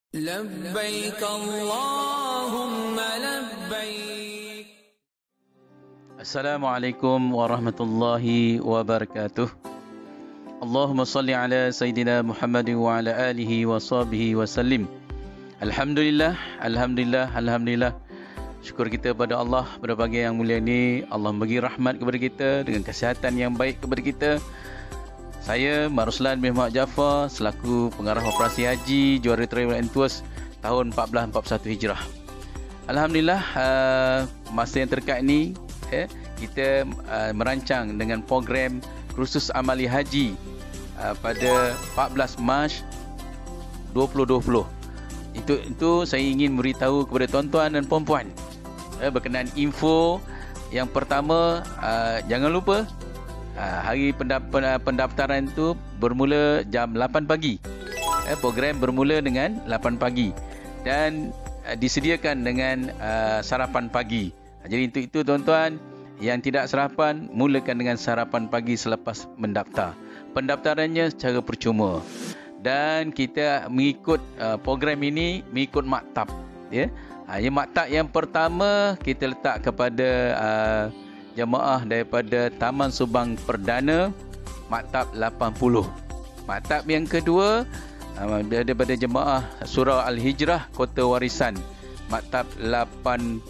لبيك اللهم لبيك. Assalamualaikum warahmatullahi wabarakatuh. Allahumma salli ala Sayyidina Muhammad wa ala alihi wa sahbihi wa sallim. Alhamdulillah, Alhamdulillah, Alhamdulillah. Syukur kita pada Allah pada pagi yang mulia ini. Allah bagi rahmat kepada kita dengan kesihatan yang baik kepada kita. Saya Mak Ruslan bin Muhammad Jaafar selaku pengarah operasi haji Juara Travel and Tours tahun 1441 Hijrah. Alhamdulillah, masa yang terdekat ini kita merancang dengan program kursus amali haji pada 14 Mac 2020. Itu saya ingin beritahu kepada tuan-tuan dan puan-puan berkenaan info yang pertama. Jangan lupa hari pendaftaran itu bermula jam 8 pagi. Program bermula dengan 8 pagi dan disediakan dengan sarapan pagi. Jadi untuk itu tuan-tuan yang tidak sarapan, mulakan dengan sarapan pagi selepas mendaftar. Pendaftarannya secara percuma. Dan kita mengikut program ini mengikut maktab, ya. Maktab yang pertama kita letak kepada jemaah daripada Taman Subang Perdana, maktab 80. Maktab yang kedua daripada jemaah Surau Al-Hijrah Kota Warisan, maktab 81.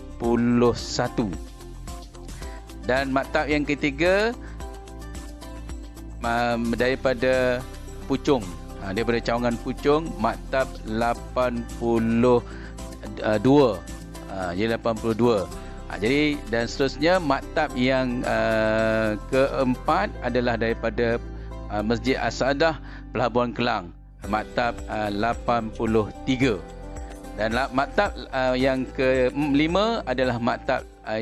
Dan maktab yang ketiga daripada Puchong, daripada Cawangan Puchong, maktab 82. Jadi 82. Jadi dan seterusnya maktab yang keempat adalah daripada Masjid As-Saadah Pelabuhan Kelang, maktab 83. Dan maktab yang kelima adalah maktab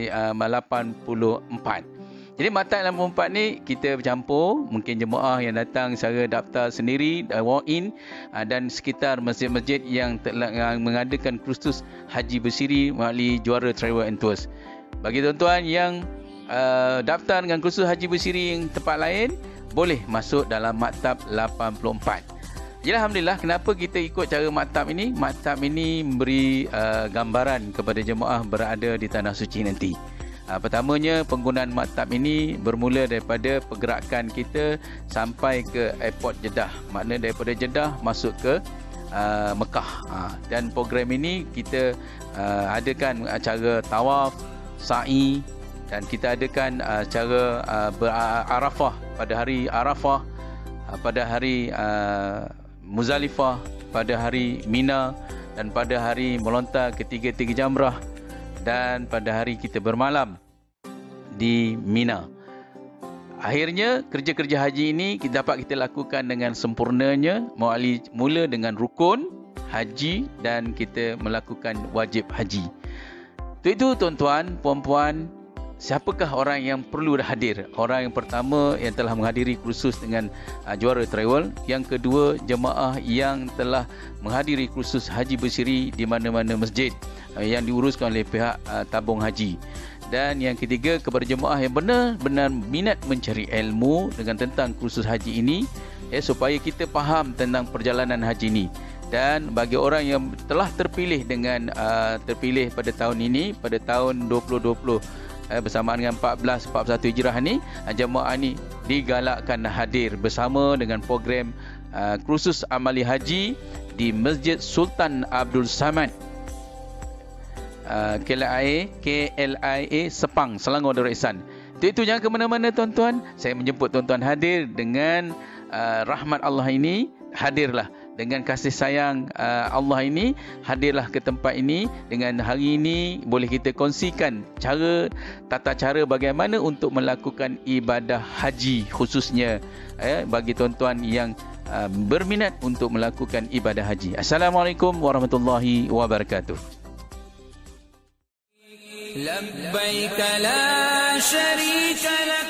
84. Jadi maktab 84 ni kita bercampur, mungkin jemaah yang datang secara daftar sendiri, walk-in, dan sekitar masjid-masjid yang telah mengadakan kursus haji bersiri melalui Juara Travel and Tours. Bagi tuan-tuan yang daftar dengan kursus haji bersiri yang tempat lain, boleh masuk dalam maktab 84. Jadi alhamdulillah, kenapa kita ikut cara maktab ini? Maktab ini memberi gambaran kepada jemaah berada di Tanah Suci nanti. Pertamanya, penggunaan maktab ini bermula daripada pergerakan kita sampai ke airport Jeddah. Maknanya daripada Jeddah masuk ke Mekah. Dan program ini kita adakan acara tawaf, sa'i, dan kita adakan acara berarafah pada hari Arafah, pada hari Muzdalifah, pada hari Mina, dan pada hari melontar ketiga-tiga jamrah, dan pada hari kita bermalam di Mina. Akhirnya kerja-kerja haji ini dapat kita lakukan dengan sempurnanya mula dengan rukun haji dan kita melakukan wajib haji. Itu tuan-tuan, puan-puan, siapakah orang yang perlu hadir? Orang yang pertama yang telah menghadiri kursus dengan Juara Travel. Yang kedua, jemaah yang telah menghadiri kursus haji bersiri di mana-mana masjid yang diuruskan oleh pihak tabung haji. Dan yang ketiga, kepada jemaah yang benar-benar minat mencari ilmu dengan tentang kursus haji ini, supaya kita faham tentang perjalanan haji ini. Dan bagi orang yang telah terpilih terpilih pada tahun ini, pada tahun 2020, bersamaan dengan 1441 Hijrah ni, jemaah ni digalakkan hadir bersama dengan program kursus amali haji di Masjid Sultan Abdul Samad, KLIA Sepang, Selangor Darul Ihsan. Itu jangan ke mana-mana tuan-tuan. Saya menjemput tuan-tuan hadir dengan rahmat Allah ini. Hadirlah dengan kasih sayang Allah ini, hadirlah ke tempat ini. Dengan hari ini boleh kita kongsikan tata cara bagaimana untuk melakukan ibadah haji, khususnya bagi tuan-tuan yang berminat untuk melakukan ibadah haji. Assalamualaikum warahmatullahi wabarakatuh. لبيك لا شريك لك.